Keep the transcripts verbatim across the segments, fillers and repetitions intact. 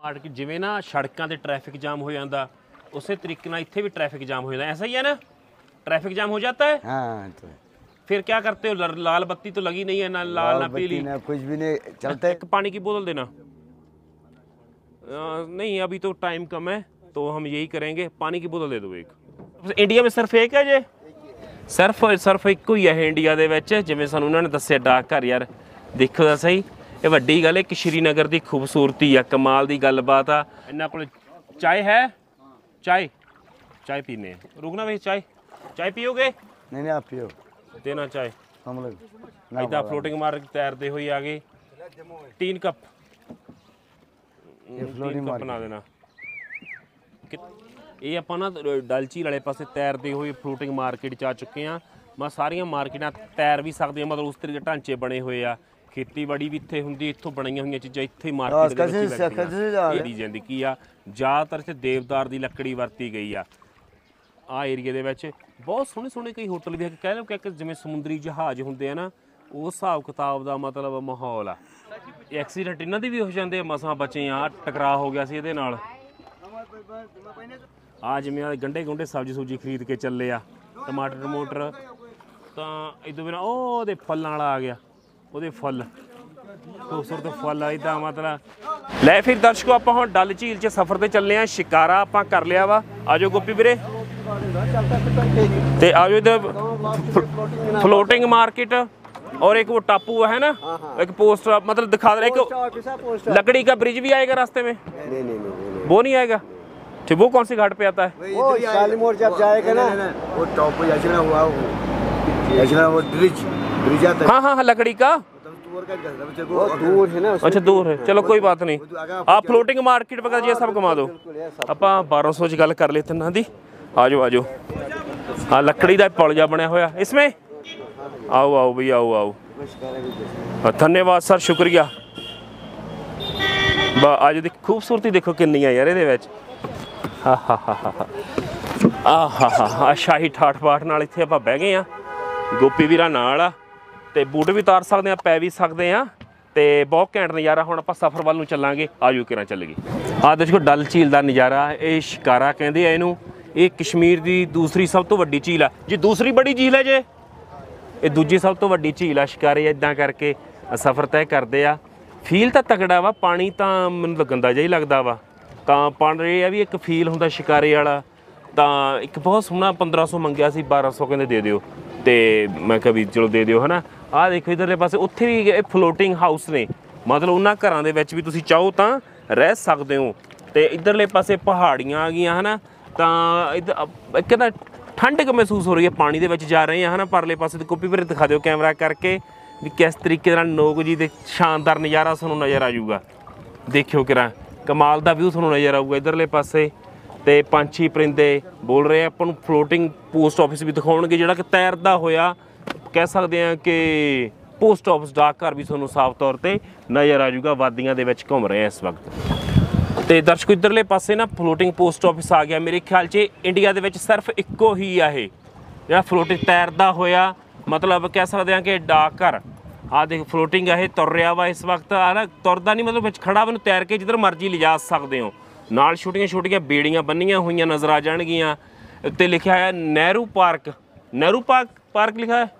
Market जिवें ना सड़कों ते ट्रैफिक जाम हो जाता उस तरीके नाल इत्थे भी ट्रैफिक जाम हो जाता ऐसा ही है ना। ट्रैफिक जाम हो जाता है। हाँ तो फिर क्या करते हो? लाल बत्ती तो लगी नहीं है, ना लाल ना पीली, ना कुछ भी नहीं चलता है। एक पानी की बोतल देना। आ, नहीं अभी तो टाइम कम है तो हम यही करेंगे, पानी की बोतल दे दो एक। इंडिया में सिर्फ एक है जे सिर्फ सिर्फ एक ही है इंडिया दे विच, जिवें सानूं उन्होंने दस्सिया डाक घर। यार देखो तो सही, ये वड्डी गल है कि श्रीनगर की खूबसूरती आ, कमाल की गलबात आ। इन्हां कोल चाय है, चाय चाय पीने, रुकना भाई, चाय चाय पियोगे? नहीं नहीं आप पियो, देना चाय। हम लोग इदा फ्लोटिंग मार तैरते हुए आ गए। तीन कप तीन कप बना देना। ये ਆਪਾਂ ਨਾ ਡਲ ਝੀਲ ਵਾਲੇ ਪਾਸੇ ਤੈਰਦੇ ਹੋਏ ਫਲੋਟਿੰਗ ਮਾਰਕੀਟ 'ਚ ਆ ਚੁੱਕੇ ਹਾਂ। ਮੈਂ ਸਾਰੀਆਂ ਮਾਰਕੀਟਾਂ ਤੈਰ ਵੀ ਸਕਦੇ ਹਾਂ, ਮਤਲਬ ਉਸ ਤਰੀਕੇ ਢਾਂਚੇ ਬਣੇ ਹੋਏ ਆ। ਖੇਤੀਬਾੜੀ ਵੀ ਇੱਥੇ ਹੁੰਦੀ, ਇੱਥੋਂ ਬਣਾਈਆਂ ਹੋਈਆਂ ਚੀਜ਼ਾਂ ਇੱਥੇ ਮਾਰਕੀਟ ਦੇ ਵਿੱਚ ਲੱਗਦੀਆਂ। ਇਹਦੀ ਜ਼ਿੰਦਗੀ ਆ, ਜ਼ਿਆਦਾਤਰ ਇੱਥੇ ਦੇਵਦਾਰ ਦੀ ਲੱਕੜੀ ਵਰਤੀ ਗਈ ਆ। ਆ ਏਰੀਏ ਦੇ ਵਿੱਚ ਬਹੁਤ ਸੋਹਣੇ ਸੋਹਣੇ ਕਈ ਹੋਟਲ ਵੀ ਹੈ, ਕਹਿ ਲਓ ਕਿ ਜਿਵੇਂ ਸਮੁੰਦਰੀ ਜਹਾਜ਼ ਹੁੰਦੇ ਆ ਨਾ, ਉਸ ਹਿਸਾਬ ਕਿਤਾਬ ਦਾ ਮਤਲਬ ਮਾਹੌਲ ਆ। ਐਕਸੀਡੈਂਟ ਇਹਨਾਂ ਦੇ ਵੀ ਹੋ ਜਾਂਦੇ ਆ, ਮਸਾਂ ਬਚੇ ਆ, ਟਕਰਾਅ ਹੋ ਗਿਆ ਸੀ ਇਹਦੇ ਨਾਲ। ਆ ਜਿਵੇਂ ਆ ਗੰਢੇ ਗੁੰਢੇ ਸਬਜ਼ੀ ਸੁਬਜੀ ਖਰੀਦ ਕੇ ਚੱਲੇ ਆ, ਟਮਾਟਰ ਟਮੂਟਰ ਤਾਂ ਇਦੋਂ ਬਿਨਾਂ ਉਹ ਉਹਦੇ ਫੁੱਲਾਂ ਵਾਲਾ ਆ ਗਿਆ, ਉਹਦੇ ਫੁੱਲ ਖੂਬਸੂਰਤ ਫੁੱਲ ਆ ਇੱਦਾਂ ਮਤਲਬ। ਲੈ ਫਿਰ ਦਰਸ਼ਕੋ ਆਪਾਂ ਹੁਣ ਡਲ ਝੀਲ 'ਚ ਸਫ਼ਰ 'ਤੇ ਚੱਲੇ ਆ। ਸ਼ਿਕਾਰਾ ਆਪਾਂ ਕਰ ਲਿਆ ਵਾ, ਆ ਜਾਓ ਗੋਪੀ ਵੀਰੇ ਤੇ ਆ ਜਾਓ ਇੱਧਰ फ्लोटिंग मार्केट और एक वो टापू है ना, एक पोस्ट मतलब दिखा दे, एक लकड़ी का ब्रिज भी आएगा रास्ते में। नहीं नहीं नहीं वो नहीं आएगा, ठीक। वो कौन सी घाट पे आता है? वो शालीमार जब जाएगा ना वो टापू जैसे ना हुआ वो वो ब्रिज ब्रिज आता है। हाँ हाँ हाँ लकड़ी का वो दूर है ना। अच्छा दूर है, चलो कोई बात नहीं। आप फ्लोटिंग मार्केट वगैरह ये सब घुमा दो। ਆਪਾਂ बारह सौ च गल कर लेते ना दी। आ जाओ आ जाओ। हाँ लकड़ी का पुल जा बनया होया इसमें। आओ आओ भैया आओ आओ, धन्यवाद सर, शुक्रिया। आज दी खूबसूरती देखो किन्नी है यार ये विच। हा हा हा हा आ हा हा हा शाही ठाठ बाठ नाल इत्थे आपां बह गए आ। गोपी वीरा नाल आ ते बूट भी उतार सकते हैं, पै भी सकते हैं ते बहुत घैंट नज़ारा। हुण आपां सफ़र वल नूं चलांगे, आजो किरां चल गए। आ देखो डल झील का नज़ारा, ये शिकारा कहंदे आ इहनूं। ये कश्मीर की दूसरी सब तो वड्डी झील है जी, दूसरी बड़ी झील है जे ये दूजी सब तो वड्डी झील है शिकारे। इदां करके सफ़र तय करते आ। फील तो तगड़ा वा, पानी तो मैनूं गंदा जिहा ही लगदा वा, तां पानी ये भी एक फील हुंदा शिकारे वाला। तां एक बहुत सोहना पंद्रह सौ मंगिया सी, बारह सौ कहंदे दे दिओ, ते मैं कहा भी चलो दे दिओ है ना। आ देखो इधरले पासे उत्थे भी फ्लोटिंग हाउस ने, मतलब उन्हां घरां दे विच भी तुसीं चाहो तां रह सकदे हो। ते इधरले पासे पहाड़ियां आ गईयां है ना, तां इधर एक ना ठंडक महसूस हो रही है। पानी दे विच जा रहे हैं है ना। परले पासे तो कॉपी पर दिखा दिओ कैमरा करके भी किस तरीके नाल नोक जी दे शानदार नज़ारा तुहानूं नज़र आ जाऊगा। देखियो किरां कमाल दा व्यू तुहानूं नज़र आऊगा इधरले पासे। ते पंछी परिंदे बोल रहे हैं। आपां नूं फ्लोटिंग पोस्ट ऑफिस भी दिखाउणगे जिहड़ा कि तैरदा होया, कह सकते हैं कि पोस्ट ऑफिस डाक घर भी तुहानूं साफ तौर पर नज़र आ जाऊगा। वादियां दे विच घूम रहे हैं इस वक्त। तो दर्शकों इधरले पासे ना फ्लोटिंग पोस्ट ऑफिस आ गया। मेरे ख्याल से इंडिया दे विच सिर्फ इक्को ही आ ये जिहड़ा फ्लोटिंग तैरदा होया, मतलब कह सकते हैं कि डाक घर। आ देख फ्लोटिंग है तुर रहा वा इस वक्त, है ना। तुरदा नहीं मतलब खड़ा मैनूं तैर के जिधर मर्जी लिजा सकते हो। नाल छोटियां छोटियां बेड़ियां बन्नियां हुई नज़र आ जाणगियां। उत्ते लिखा है Nehru park, Nehru park park लिखा है।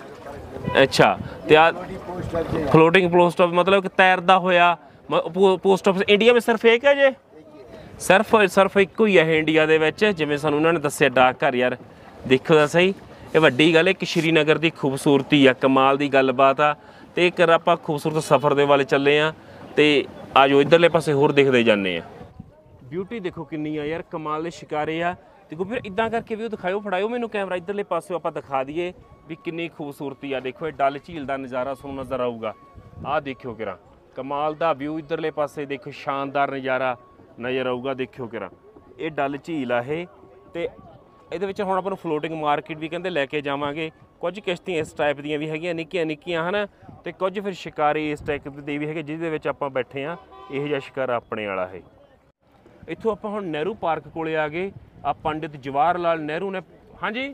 अच्छा तो आ फ्लोटिंग पोस्ट ऑफिस मतलब कि तैरदा होया पोस्ट ऑफिस इंडिया में सिर्फ एक है जे सिर्फ सिर्फ एक ही है इंडिया दे विच, जिवें सानूं उन्होंने दस्सिया डाक घर। यार देखो तो सही, ये वड्डी गल है कि श्रीनगर की खूबसूरती आ, कमाल की गलबात आ। तो एक आपां खूबसूरत सफ़र दे वाले चले आ ते आ जाओ इधरले पासे होर देखते जाने। ब्यूटी देखो किन्नी आ यार, कमाल दे शिकारे आ। देखो फिर इदां करके भी दिखाओ, फड़ाओ मैनूं कैमरा इधरले पासे आपां दिखा दईए भी किन्नी खूबसूरती आ। देखो ये डल झील का नज़ारा तुहानूं नज़र आऊगा। आ देखियो किरां कमाल दा व्यू इधरले पासे, देखो शानदार नज़ारा नज़र आऊगा। देखियो किरां ये डल झील आ ये, ते ਇਹਦੇ ਵਿੱਚ ਹੁਣ ਆਪਾਂ ਨੂੰ ਫਲੋਟਿੰਗ ਮਾਰਕੀਟ ਵੀ ਕਹਿੰਦੇ ਲੈ ਕੇ ਜਾਵਾਂਗੇ। ਕੁਝ ਕਿਸ਼ਤੀਆਂ ਇਸ ਟਾਈਪ ਦੀਆਂ ਵੀ ਹੈਗੀਆਂ ਨਿੱਕੀਆਂ ਨਿੱਕੀਆਂ ਹਨ, ਤੇ ਕੁਝ ਫਿਰ ਸ਼ਿਕਾਰੀ ਇਸ ਟਾਈਪ ਦੇ ਵੀ ਹੈਗੇ ਜਿਹਦੇ ਵਿੱਚ ਆਪਾਂ ਬੈਠੇ ਆ। ਇਹੋ ਜਿਹਾ ਸ਼ਿਕਾਰਾ ਆਪਣੇ ਵਾਲਾ ਹੈ। ਇੱਥੋਂ ਆਪਾਂ ਹੁਣ ਨਹਿਰੂ ਪਾਰਕ ਕੋਲੇ ਆ ਗਏ। ਆ ਪੰਡਿਤ ਜਵਾਹਰ ਲਾਲ ਨਹਿਰੂ ਨੇ, ਹਾਂਜੀ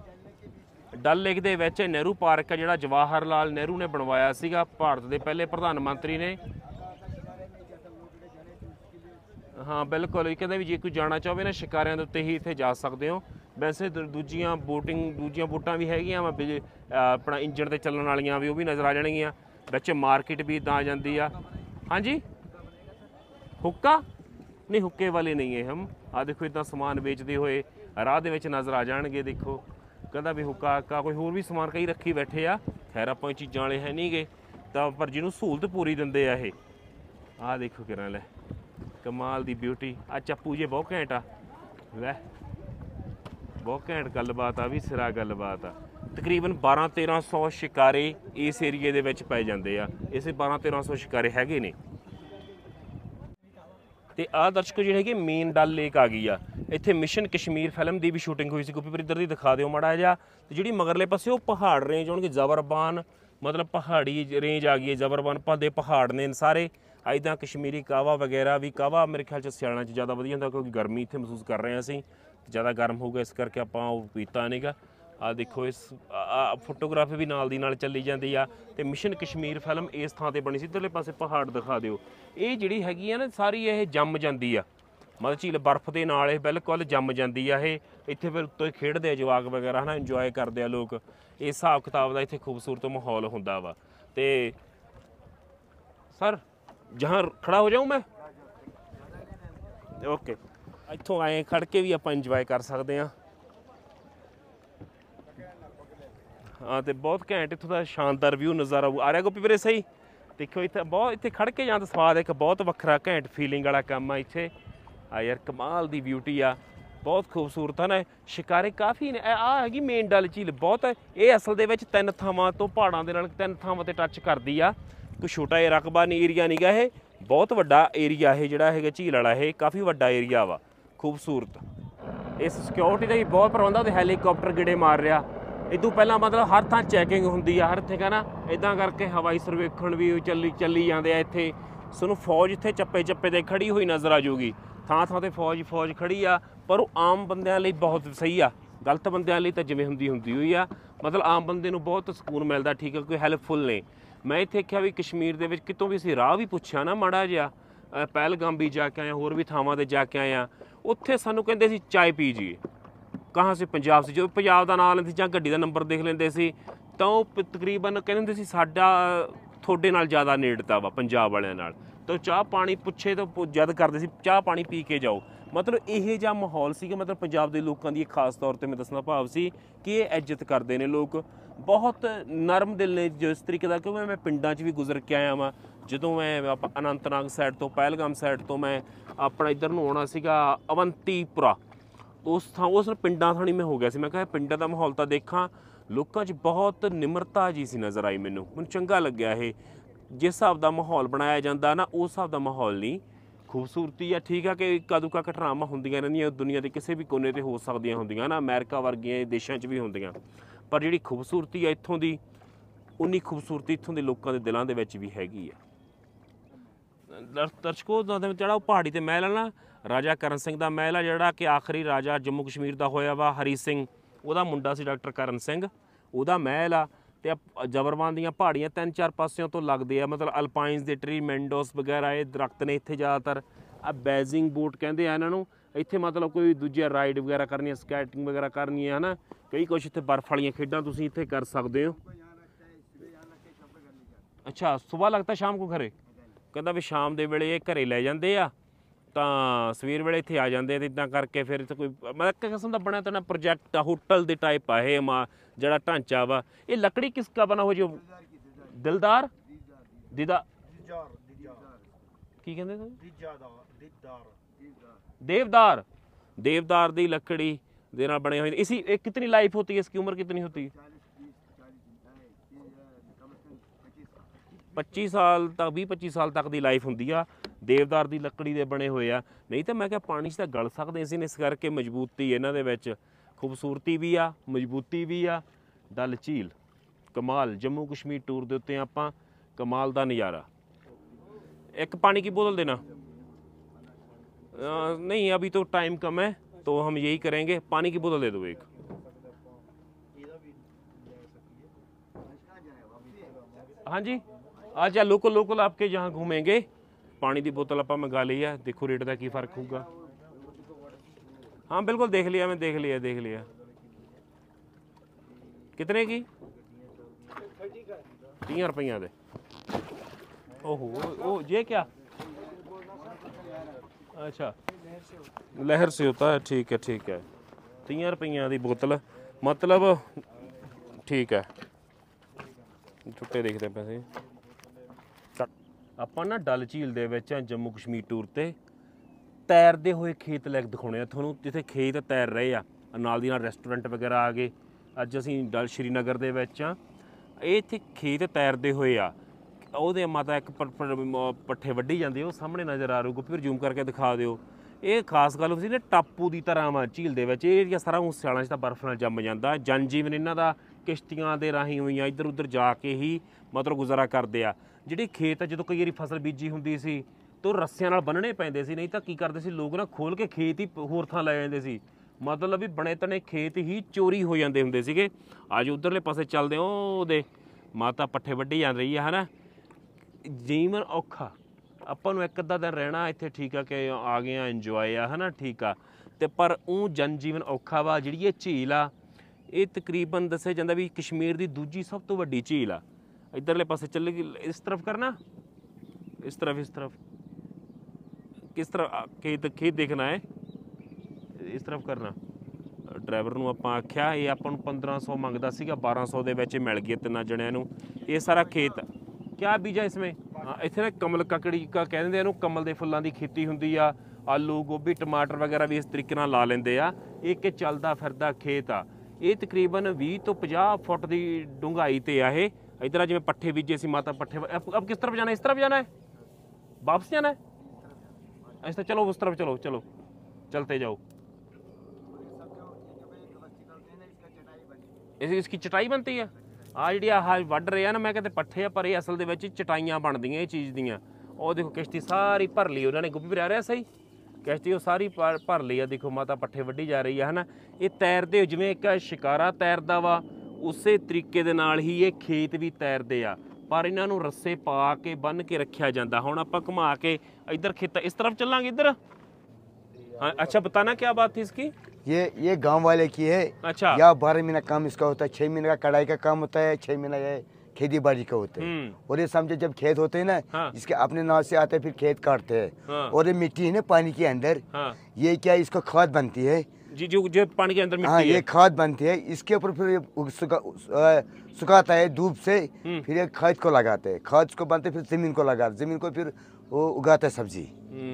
ਡਲ ਲੇਕ ਦੇ ਵਿੱਚ ਨਹਿਰੂ ਪਾਰਕ ਹੈ ਜਿਹੜਾ ਜਵਾਹਰ ਲਾਲ ਨਹਿਰੂ ਨੇ ਬਣਵਾਇਆ ਸੀਗਾ, ਭਾਰਤ ਦੇ ਪਹਿਲੇ ਪ੍ਰਧਾਨ ਮੰਤਰੀ ਨੇ। ਹਾਂ ਬਿਲਕੁਲ, ਇਹ ਕਹਿੰਦਾ ਵੀ ਜੇ ਕੋਈ ਜਾਣਾ ਚਾਹਵੇ ਨਾ ਸ਼ਿਕਾਰਿਆਂ ਦੇ ਉੱਤੇ ਹੀ ਇੱਥੇ ਜਾ ਸਕਦੇ ਹੋ। ਵੈਸੇ ਦੂ- ਦੂਜੀਆਂ ਬੋਟਿੰਗ ਦੂਜੀਆਂ ਬੋਟਾਂ ਵੀ ਹੈਗੀਆਂ ਵਾ ਬਿਜ- ਅਹ ਆਪਣਾ ਇੰਜਣ ਤੇ ਚੱਲਣ ਵਾਲੀਆਂ ਵੀ, ਉਹ ਵੀ ਨਜ਼ਰ ਆ ਜਾਣਗੀਆਂ। ਵਿੱਚ ਮਾਰਕੀਟ ਵੀ ਇੱਦਾਂ ਆ ਜਾਂਦੀ ਆ। ਹਾਂਜੀ ਹੁੱਕਾ ਨਹੀਂ, ਹੁੱਕੇ ਵਾਲੇ ਨਹੀਂ ਹੈ ਹਮ। ਆ ਦੇਖੋ ਇੱਦਾਂ ਸਮਾਨ ਵੇਚਦੇ ਹੋਏ ਰਾਹ ਦੇ ਵਿੱਚ ਨਜ਼ਰ ਆ ਜਾਣਗੇ। ਦੇਖੋ ਕਹਿੰਦਾ ਵੀ ਹੁੱਕਾ ਹੱਕਾ ਕੋਈ ਹੋਰ ਵੀ ਸਮਾਨ ਕਈ ਰੱਖੀ ਬੈਠੇ ਆ। ਖੈਰ ਆਪਾਂ ਇਹ ਚੀਜ਼ਾਂ ਵਾਲੇ ਹੈ ਨਹੀਂ ਗੇ, ਤਾਂ ਪਰ ਜਿਹਨੂੰ ਸਹੂਲਤ ਪੂਰੀ ਦਿੰਦੇ ਆ ਇਹ। ਆਹ ਦੇਖੋ ਕਿਰਾਂ ਲੈ ਕਮਾਲ ਦੀ ਬਿਊਟੀ। ਆ ਚੱਪੂ ਜੇ ਬਹੁਤ ਘੈਂਟ ਆ ਲੈ, ਬਹੁਤ ਘੈਂਟ ਗੱਲਬਾਤ ਆ ਵੀ, ਸਿਰਾ ਗੱਲਬਾਤ ਆ। ਤਕਰੀਬਨ ਬਾਰਾਂ ਤੇਰਾਂ ਸੌ ਸ਼ਿਕਾਰੇ ਇਸ ਏਰੀਏ ਦੇ ਵਿੱਚ ਪਾਏ ਜਾਂਦੇ ਆ। ਇਸੇ ਬਾਰਾਂ ਤੇਰਾਂ ਸੌ ਸ਼ਿਕਾਰੇ ਹੈਗੇ ਨੇ। ਤੇ ਆਹ ਦਰਸ਼ਕੋ ਜਿਹੜੇ ਹੈਗੇ ਮੇਨ ਡਲ ਲੇਕ ਆ ਗਈ ਆ। ਇੱਥੇ ਮਿਸ਼ਨ ਕਸ਼ਮੀਰ ਫਿਲਮ ਦੀ ਵੀ ਸ਼ੂਟਿੰਗ ਹੋਈ ਸੀ। ਗੋਪੀ ਪਰ ਇੱਧਰ ਦੀ ਦਿਖਾ ਦਿਓ ਮਾੜਾ ਜਿਹਾ। ਤੇ ਜਿਹੜੀ ਮਗਰਲੇ ਪਾਸੇ ਉਹ ਪਹਾੜ ਰੇਂਜ ਹੋਣਗੇ, ਜ਼ਬਰਬਾਨ ਮਤਲਬ ਪਹਾੜੀ ਰੇਂਜ ਆ ਗਈ ਹੈ। ਜ਼ਬਰਬਾਨ ਦੇ ਪਹਾੜ ਨੇ ਸਾਰੇ। ਇੱਦਾਂ ਕਸ਼ਮੀਰੀ ਕਾਹਵਾ ਵਗੈਰਾ ਵੀ, ਕਾਹਵਾ ਮੇਰੇ ਖਿਆਲ 'ਚ ਸਿਆਲਾਂ 'ਚ ਜ਼ਿਆਦਾ ਵਧੀਆ ਹੁੰਦਾ ਕਿਉਂਕਿ ਗਰਮੀ ਇੱਥੇ ਮਹਿਸੂਸ ਕਰ ਰਹੇ ਹਾਂ ਅਸੀਂ, ਜ਼ਿਆਦਾ ਗਰਮ ਹੋਊਗਾ ਇਸ ਕਰਕੇ ਆਪਾਂ ਉਹ ਪੀਤਾ ਨਹੀਂਗਾ। ਆਹ ਦੇਖੋ ਇਸ ਫੋਟੋਗ੍ਰਾਫੀ ਵੀ ਨਾਲ ਦੀ ਨਾਲ ਚੱਲੀ ਜਾਂਦੀ ਆ। ਤੇ ਮਿਸ਼ਨ ਕਸ਼ਮੀਰ ਫਿਲਮ ਇਸ ਥਾਂ ਤੇ ਬਣੀ ਸੀ। ਇੱਧਰਲੇ ਪਾਸੇ ਪਹਾੜ ਦਿਖਾ ਦਿਓ। ਇਹ ਜਿਹੜੀ ਹੈਗੀ ਆ ਨਾ ਸਾਰੀ ਇਹ ਜੰਮ ਜਾਂਦੀ ਆ, ਮਤਲਬ ਝੀਲ ਬਰਫ਼ ਦੇ ਨਾਲ ਇਹ ਬਿਲਕੁਲ ਜੰਮ ਜਾਂਦੀ ਆ। ਇਹ ਇੱਥੇ ਫਿਰ ਉੱਤੋਂ ਖੇਡਦੇ ਆ ਜਵਾਕ ਵਗੈਰਾ ਹੈ ਨਾ, ਇੰਜੋਏ ਕਰਦੇ ਆ ਲੋਕ। ਇਹ ਹਿਸਾਬ ਕਿਤਾਬ ਦਾ ਇੱਥੇ ਖੂਬਸੂਰਤ ਮਾਹੌਲ ਹੁੰਦਾ ਵਾ। ਤੇ ਸਰ ਜਹਾਂ ਖੜਾ ਹੋ ਜਾਊਂ ਮੈਂ, ਓਕੇ। ਇੱਥੋਂ ਆਏ ਖੜ ਕੇ ਵੀ ਆਪਾਂ ਇੰਜੋਏ ਕਰ ਸਕਦੇ ਹਾਂ। ਹਾਂ ਤੇ ਬਹੁਤ ਘੈਂਟ ਇੱਥੋਂ ਦਾ ਸ਼ਾਨਦਾਰ ਵਿਊ ਨਜ਼ਾਰਾ ਆ ਰਿਹਾ। ਗੋਪੀ ਵੀਰੇ ਸਹੀ ਦੇਖੋ ਇੱਥੇ ਬਹੁਤ, ਇੱਥੇ ਖੜ ਕੇ ਜਾਂ ਤਾਂ ਸਵਾਦ ਇੱਕ ਬਹੁਤ ਵੱਖਰਾ ਘੈਂਟ ਫੀਲਿੰਗ ਵਾਲਾ ਕੰਮ ਆ ਇੱਥੇ। ਆ ਯਾਰ ਕਮਾਲ ਦੀ ਬਿਊਟੀ ਆ, ਬਹੁਤ ਖੂਬਸੂਰਤ ਹਨ। ਸ਼ਿਕਾਰੇ ਕਾਫੀ ਨੇ। ਆ ਹੈਗੀ ਮੇਨ ਡਲ ਝੀਲ ਬਹੁਤ। ਇਹ ਅਸਲ ਦੇ ਵਿੱਚ ਤਿੰਨ ਥਾਵਾਂ ਤੋਂ ਪਹਾੜਾਂ ਦੇ ਨਾਲ ਤਿੰਨ ਥਾਵਾਂ 'ਤੇ ਟੱਚ ਕਰਦੀ ਆ। ਕੋਈ ਛੋਟਾ ਜਿਹਾ ਰਕਬਾ ਨਹੀਂ, ਏਰੀਆ ਨਹੀਂ ਗਾ ਇਹ, ਬਹੁਤ ਵੱਡਾ ਏਰੀਆ ਇਹ ਜਿਹੜਾ ਹੈਗਾ ਝੀਲ ਵਾਲਾ। ਇਹ ਕਾਫੀ ਵੱਡਾ ਏਰੀਆ ਵਾ, ਖੂਬਸੂਰਤ। ਇਸ ਸਿਕਿਉਰਿਟੀ ਦਾ ਵੀ ਬਹੁਤ ਪ੍ਰਬੰਧ ਆ। ਤੇ ਹੈਲੀਕਾਪਟਰ ਗੇੜੇ ਮਾਰ ਰਿਹਾ। ਇਦੋਂ ਪਹਿਲਾਂ ਮਤਲਬ ਹਰ ਥਾਂ ਚੈਕਿੰਗ ਹੁੰਦੀ ਆ, ਹਰ ਇੱਥੇ ਕਹਿੰਦਾ ਇੱਦਾਂ ਕਰਕੇ ਹਵਾਈ ਸਰਵੇਖਣ ਵੀ ਚੱਲੀ ਚੱਲੀ ਜਾਂਦੇ ਆ ਇੱਥੇ। ਤੁਹਾਨੂੰ ਫੌਜ ਇੱਥੇ ਚੱਪੇ ਚੱਪੇ 'ਤੇ ਖੜੀ ਹੋਈ ਨਜ਼ਰ ਆ ਜਾਊਗੀ। ਥਾਂ ਥਾਂ 'ਤੇ ਫੌਜ ਫੌਜ ਖੜੀ ਆ। ਪਰ ਉਹ ਆਮ ਬੰਦਿਆਂ ਲਈ ਬਹੁਤ ਸਹੀ ਆ, ਗਲਤ ਬੰਦਿਆਂ ਲਈ ਤਾਂ ਜਿਵੇਂ ਹੁੰਦੀ ਹੁੰਦੀ ਹੋਈ ਆ। ਮਤਲਬ ਆਮ ਬੰਦੇ ਨੂੰ ਬਹੁਤ ਸਕੂਨ ਮਿਲਦਾ, ਠੀਕ ਹੈ, ਕੋਈ ਹੈਲਪਫੁਲ ਨੇ। ਮੈਂ ਇੱਥੇ ਦੇਖਿਆ ਵੀ ਕਸ਼ਮੀਰ ਦੇ ਵਿੱਚ ਕਿਤੋਂ ਵੀ ਅਸੀਂ ਰਾਹ ਵੀ ਪੁੱਛਿਆ ਨਾ ਮਾੜਾ ਜਿਹਾ, ਪਹਿਲਗਾਮ ਵੀ ਜਾ ਕੇ ਆਏ, ਹੋਰ ਵੀ ਥਾਵਾਂ 'ਤੇ ਜਾ ਕੇ ਆਏ ਆ, ਉੱਥੇ ਸਾਨੂੰ ਕਹਿੰਦੇ ਸੀ ਚਾਏ ਪੀ ਜੀਏ। ਕਹਾਂ ਸੀ ਪੰਜਾਬ ਸੀ, ਜਦੋਂ ਪੰਜਾਬ ਦਾ ਨਾਂ ਲੈਂਦੇ ਸੀ ਜਾਂ ਗੱਡੀ ਦਾ ਨੰਬਰ ਦੇਖ ਲੈਂਦੇ ਸੀ ਤਾਂ ਉਹ ਤਕਰੀਬਨ ਕਹਿੰਦੇ ਹੁੰਦੇ ਸੀ ਸਾਡਾ ਤੁਹਾਡੇ ਨਾਲ ਜ਼ਿਆਦਾ ਨੇੜਤਾ ਵਾ ਪੰਜਾਬ ਵਾਲਿਆਂ ਨਾਲ। ਤਾਂ ਚਾਹ ਪਾਣੀ ਪੁੱਛੇ ਤਾਂ ਜਦ ਕਰਦੇ ਸੀ ਚਾਹ ਪਾਣੀ ਪੀ ਕੇ ਜਾਓ। ਮਤਲਬ ਇਹ ਜਿਹਾ ਮਾਹੌਲ ਸੀਗਾ। ਮਤਲਬ ਪੰਜਾਬ ਦੇ ਲੋਕਾਂ ਦੀ ਖਾਸ ਤੌਰ 'ਤੇ ਮੈਂ ਦੱਸਣਾ ਭਾਵ ਸੀ ਕਿ ਇਹ ਇੱਜ਼ਤ ਕਰਦੇ ਨੇ ਲੋਕ, ਬਹੁਤ ਨਰਮ ਦਿਲ ਨੇ ਜਿਸ ਤਰੀਕੇ ਦਾ। ਕਿਉਂਕਿ ਮੈਂ ਪਿੰਡਾਂ 'ਚ ਵੀ ਗੁਜ਼ਰ ਕੇ ਆਇਆ ਵਾਂ। ਜਦੋਂ ਮੈਂ ਆਪਾਂ ਅਨੰਤਨਾਗ ਸਾਈਡ ਤੋਂ, ਪਹਿਲਗਾਮ ਸਾਈਡ ਤੋਂ ਮੈਂ ਆਪਣਾ ਇੱਧਰ ਨੂੰ ਆਉਣਾ ਸੀਗਾ ਅਵੰਤੀਪੁਰਾ, ਉਸ ਥਾਂ ਉਸ ਪਿੰਡਾਂ ਥਾਣੀ ਮੈਂ ਹੋ ਗਿਆ ਸੀ। ਮੈਂ ਕਿਹਾ ਪਿੰਡਾਂ ਦਾ ਮਾਹੌਲ ਤਾਂ ਦੇਖਾਂ। ਲੋਕਾਂ 'ਚ ਬਹੁਤ ਨਿਮਰਤਾ ਜੀ ਸੀ ਨਜ਼ਰ ਆਈ ਮੈਨੂੰ। ਮੈਨੂੰ ਚੰਗਾ ਲੱਗਿਆ ਇਹ। ਜਿਸ ਹਿਸਾਬ ਦਾ ਮਾਹੌਲ ਬਣਾਇਆ ਜਾਂਦਾ ਨਾ, ਉਸ ਹਿਸਾਬ ਦਾ ਮਾਹੌਲ ਨਹੀਂ। ਖੂਬਸੂਰਤੀ ਆ, ਠੀਕ ਆ ਕਿ ਇੱਕਾ ਦੁੱਕਾ ਘਟਨਾਵਾਂ ਹੁੰਦੀਆਂ ਰਹਿੰਦੀਆਂ, ਦੁਨੀਆ ਦੇ ਕਿਸੇ ਵੀ ਕੋਨੇ 'ਤੇ ਹੋ ਸਕਦੀਆਂ ਹੁੰਦੀਆਂ ਨਾ, ਅਮਰੀਕਾ ਵਰਗੀਆਂ ਦੇਸ਼ਾਂ 'ਚ ਵੀ ਹੁੰਦੀਆਂ। ਪਰ ਜਿਹੜੀ ਖੂਬਸੂਰਤੀ ਆ ਇੱਥੋਂ ਦੀ, ਉਨੀ ਖੂਬਸੂਰਤੀ ਇੱਥੋਂ ਦੇ ਲੋਕਾਂ ਦੇ ਦਿਲਾਂ ਦੇ ਵਿੱਚ ਵੀ ਹੈਗੀ ਆ। ਦਰਸ਼ਕੋ ਜਿਹੜਾ ਉਹ ਪਹਾੜੀ 'ਤੇ ਮਹਿਲ ਆ ਨਾ, ਰਾਜਾ ਕਰਨ ਸਿੰਘ ਦਾ ਮਹਿਲ ਆ, ਜਿਹੜਾ ਕਿ ਆਖਰੀ ਰਾਜਾ ਜੰਮੂ ਕਸ਼ਮੀਰ ਦਾ ਹੋਇਆ ਵਾ ਹਰੀ ਸਿੰਘ, ਉਹਦਾ ਮੁੰਡਾ ਸੀ ਡਾਕਟਰ ਕਰਨ ਸਿੰਘ, ਉਹਦਾ ਮਹਿਲ ਆ। ਤੇ ਜ਼ਬਰਬਾਨ ਦੀਆਂ ਪਹਾੜੀਆਂ ਤਿੰਨ ਚਾਰ ਪਾਸਿਆਂ ਤੋਂ ਲੱਗਦੇ ਆ, ਮਤਲਬ ਅਲਪਾਈਨਸ ਦੇ ਟਰੀ, ਮੈਂਡੋਸ ਵਗੈਰਾ ਇਹ ਦਰਖਤ ਨੇ ਇੱਥੇ ਜ਼ਿਆਦਾਤਰ। ਆ ਬੈਜ਼ਿੰਗ ਬੋਟ ਕਹਿੰਦੇ ਆ ਇਹਨਾਂ ਨੂੰ। ਇੱਥੇ ਮਤਲਬ ਕੋਈ ਦੂਜੇ ਰਾਈਡ ਵਗੈਰਾ ਕਰਨੀ ਹੈ, ਸਕੈਟਿੰਗ ਵਗੈਰਾ ਕਰਨੀ ਹੈ ਨਾ, ਕਈ ਕੁਛ ਇੱਥੇ ਬਰਫ਼ ਵਾਲੀਆਂ ਖੇਡਾਂ ਤੁਸੀਂ ਇੱਥੇ ਕਰ ਸਕਦੇ ਹੋ। ਅੱਛਾ ਸੁਬਾਹ ਲੱਗਦਾ ਸ਼ਾਮ ਕੋ ਘਰੇ, ਕਹਿੰਦਾ ਵੀ ਸ਼ਾਮ ਦੇ ਵੇਲੇ ਇਹ ਘਰੇ ਲੈ ਜਾਂਦੇ ਆ ਤਾਂ ਸਵੇਰ ਵੇਲੇ ਇੱਥੇ ਆ ਜਾਂਦੇ ਆ। ਤੇ ਇੱਦਾਂ ਕਰਕੇ ਫਿਰ ਇੱਥੇ ਕੋਈ ਮਤਲਬ ਇੱਕ ਕਿਸਮ ਦਾ ਬਣਿਆ ਤਾਂ ਪ੍ਰੋਜੈਕਟ ਹੋਟਲ ਦੇ ਟਾਈਪ ਆ ਇਹ ਮਾ ਜਿਹੜਾ ਢਾਂਚਾ ਵਾ। ਇਹ ਲੱਕੜੀ ਕਿਸ ਕਾ ਬਣਾ ਹੋ ਜੋ ਦਿਲਦਾਰ ਦੀਦਾ ਕੀ ਕਹਿੰਦੇ देवदार, देवदार दी लकड़ी दे नाल बने हुए। इसी एक कितनी लाइफ होती है, इसकी उम्र कितनी होती है? पच्चीस साल तक, बीस पच्चीस साल तक दी लाइफ होंदी आ। देवदार दी लकड़ी दे बने हुए आ। नहीं तो मैं क्या पानी च गल सकते सी, इस करके मजबूती इन्हां दे विच, खूबसूरती भी आ, मजबूती भी आ। डल झील कमाल, जम्मू कश्मीर टूर दे उत्ते आपां कमाल दा नज़ारा। एक पानी की बोतल देना? आ, नहीं अभी तो टाइम कम है, तो हम यही करेंगे, पानी की बोतल दे दो एक। हाँ जी, अच्छा लोकल लोकल आपके जहाँ घूमेंगे ਪਾਣੀ ਦੀ ਬੋਤਲ ਆਪਾਂ ਮੰਗਾ ਲਈ ਆ, ਦੇਖੋ ਰੇਟ ਦਾ ਕੀ ਫਰਕ ਹੋਊਗਾ। हाँ बिल्कुल देख लिया मैं, देख लिया देख लिया। कितने की? तीन रुपया दे। ओहो ओ ये क्या? अच्छा लहर से होता है, ठीक है ठीक है। तीन रुपया की बोतल, मतलब ठीक है। छुट्टे देखते पैसे। ਆਪਾਂ ਨਾ ਡਲ ਝੀਲ ਦੇ ਵਿੱਚ ਜੰਮੂ ਕਸ਼ਮੀਰ ਟੂਰ ਤੇ ਤੈਰਦੇ ਹੋਏ ਖੇਤ ਲੈ ਕੇ ਦਿਖਾਉਣੇ ਆ ਤੁਹਾਨੂੰ, ਜਿੱਥੇ ਖੇਤ ਤੈਰ ਰਹੇ ਆ, ਨਾਲ ਦੀ ਨਾਲ ਰੈਸਟੋਰੈਂਟ ਵਗੈਰਾ ਆ ਗਏ। ਅੱਜ ਅਸੀਂ ਡਲ ਸ਼੍ਰੀਨਗਰ ਦੇ ਵਿੱਚ ਆ, ਇਹ ਇੱਥੇ ਖੇਤ ਤੈਰਦੇ ਹੋਏ ਆ। ਉਹਦੇ ਮਾਤਾ ਇੱਕ ਪੱਠੇ ਵੱਢੀ ਜਾਂਦੇ, ਉਹ ਸਾਹਮਣੇ ਨਜ਼ਰ ਆ ਰਹੂ। ਫਿਰ ਜ਼ੂਮ ਕਰਕੇ ਦਿਖਾ ਦਿਓ। ਇਹ ਖਾਸ ਗੱਲ ਸੀ ਨਾ, ਟਾਪੂ ਦੀ ਤਰ੍ਹਾਂ ਵਾ ਝੀਲ ਦੇ ਵਿੱਚ। ਇਹ ਏਰੀਆ ਸਾਰਾ ਹੁਣ ਸਿਆਲਾਂ 'ਚ ਤਾਂ ਬਰਫ਼ ਨਾਲ ਜੰਮ ਜਾਂਦਾ। ਜਨ ਜੀਵਨ ਇਹਨਾਂ ਦਾ ਕਿਸ਼ਤੀਆਂ ਦੇ ਰਾਹੀਂ ਹੋਈਆਂ ਇੱਧਰ ਉੱਧਰ ਜਾ ਕੇ ਹੀ ਮਤਲਬ ਗੁਜ਼ਾਰਾ ਕਰਦੇ ਆ। ਜਿਹੜੀ ਖੇਤ ਜਦੋਂ ਕਈ ਵਾਰੀ ਫਸਲ ਬੀਜੀ ਹੁੰਦੀ ਸੀ ਤਾਂ ਰੱਸਿਆਂ ਨਾਲ ਬੰਨਣੇ ਪੈਂਦੇ ਸੀ, ਨਹੀਂ ਤਾਂ ਕੀ ਕਰਦੇ ਸੀ ਲੋਕ ਨਾ ਖੋਲ ਕੇ ਖੇਤ ਹੀ ਹੋਰ ਥਾਂ ਲੈ ਜਾਂਦੇ ਸੀ। ਮਤਲਬ ਵੀ ਬਣੇ ਤਣੇ ਖੇਤ ਹੀ ਚੋਰੀ ਹੋ ਜਾਂਦੇ ਹੁੰਦੇ ਸੀਗੇ। ਅੱਜ ਉਧਰਲੇ ਪਾਸੇ ਚੱਲਦੇ, ਉਹਦੇ ਮਾਤਾ ਪੱਠੇ ਵੱਢੀ ਜਾ ਰਹੀ ਆ, ਹੈ ਨਾ। ਜੀਵਨ ਔਖਾ, ਆਪਾਂ ਨੂੰ ਇੱਕ ਅੱਧਾ ਦਿਨ ਰਹਿਣਾ ਇੱਥੇ ਠੀਕ ਆ ਕਿ ਆ ਗਏ ਆ ਇੰਜੋਏ ਆ, ਹੈ ਨਾ, ਠੀਕ ਆ। ਅਤੇ ਪਰ ਉਹ ਜਨ ਜੀਵਨ ਔਖਾ ਵਾ। ਜਿਹੜੀ ਇਹ ਝੀਲ ਆ, ਇਹ ਤਕਰੀਬਨ ਦੱਸਿਆ ਜਾਂਦਾ ਵੀ ਕਸ਼ਮੀਰ ਦੀ ਦੂਜੀ ਸਭ ਤੋਂ ਵੱਡੀ ਝੀਲ ਆ। ਇੱਧਰਲੇ ਪਾਸੇ ਚੱਲੇਗੀ, ਇਸ ਤਰਫ ਕਰਨਾ, ਇਸ ਤਰਫ ਇਸ ਤਰਫ ਕਿਸ ਤਰ੍ਹਾਂ ਖੇਤ ਖੇਤ ਦੇਖਣਾ ਹੈ, ਇਸ ਤਰਫ ਕਰਨਾ। ਡਰਾਈਵਰ ਨੂੰ ਆਪਾਂ ਆਖਿਆ, ਇਹ ਆਪਾਂ ਨੂੰ ਪੰਦਰਾਂ ਸੌ ਮੰਗਦਾ ਸੀਗਾ, ਬਾਰਾਂ ਸੌ ਦੇ ਵਿੱਚ ਮਿਲ ਗਿਆ ਤਿੰਨਾਂ ਜਣਿਆਂ ਨੂੰ। ਇਹ ਸਾਰਾ ਖੇਤ ਕਿਆ ਬੀਜਾ ਇਸਮੇ, ਹਾਂ ਇੱਥੇ ਨਾ ਕਮਲ ਕਕੜੀ ਕਾ ਕਹਿ ਦਿੰਦੇ ਇਹਨੂੰ, ਕਮਲ ਦੇ ਫੁੱਲਾਂ ਦੀ ਖੇਤੀ ਹੁੰਦੀ ਆ। ਆਲੂ ਗੋਭੀ ਟਮਾਟਰ ਵਗੈਰਾ ਵੀ ਇਸ ਤਰੀਕੇ ਨਾਲ ਲਾ ਲੈਂਦੇ ਆ। ਇੱਕ ਚੱਲਦਾ ਫਿਰਦਾ ਖੇਤ ਆ। ਇਹ ਤਕਰੀਬਨ ਵੀਹ ਤੋਂ ਪੰਜਾਹ ਫੁੱਟ ਦੀ ਡੂੰਘਾਈ 'ਤੇ ਆ ਇਹ। ਇੱਧਰ ਜਿਵੇਂ ਪੱਠੇ ਬੀਜੇ ਸੀ ਮਾਤਾ ਪੱਠੇ। ਅਬ ਕਿਸ ਤਰਫ ਜਾਣਾ, ਇਸ ਤਰਫ ਜਾਣਾ ਹੈ, ਵਾਪਸ जाना है? ऐसा चलो उस तरफ, चलो चलो चलते जाओ। इस इसकी चटाई बनती है। आ जी आह वढ़ रहे हैं ना, मैं कहते पट्ठे पर ये असल दे चटाइयां बनदियां ये चीज़ दियां। ਉਹ देखो किश्ती सारी भर ली उन्होंने, गुप्पी भी रह रहा सही किश्ती वो सारी भर ली है। देखो माता पट्ठे वड्ढी जा रही है, है ना। ये तैरते जिवें एक शिकारा तैरदा वा, उसे तरीके दे नाल ही ये खेत भी तैरते आ। पर इन्हां नूं रस्से पा के बन के रखिया जांदा। हुण आपां घुमा के इधर खेत इस तरफ चलांगे इधर। हाँ अच्छा बताना क्या बात थी इसकी। ये ये गांव वाले की है। अच्छा। या बारह महीना काम इसका होता है, छह महीने का कढ़ाई का काम होता है, छह महीना ये खेती बाड़ी का होता है। और ये समझे जब खेत होते हैं ना, हाँ। इसके अपने नाव से आते हैं, फिर खेत काटते हैं। हाँ। और ये मिट्टी है ना पानी के अंदर, हाँ। ये क्या इसको खाद बनती है जी, जो जो पानी के अंदर मिट्टी हाँ, है। ये खाद बनती है। इसके ऊपर फिर सुखा, सुखाता है धूप से, फिर ये खाद को लगाते हैं। खाद को बनते फिर जमीन को लगाते, जमीन को फिर वो उगाता है सब्जी।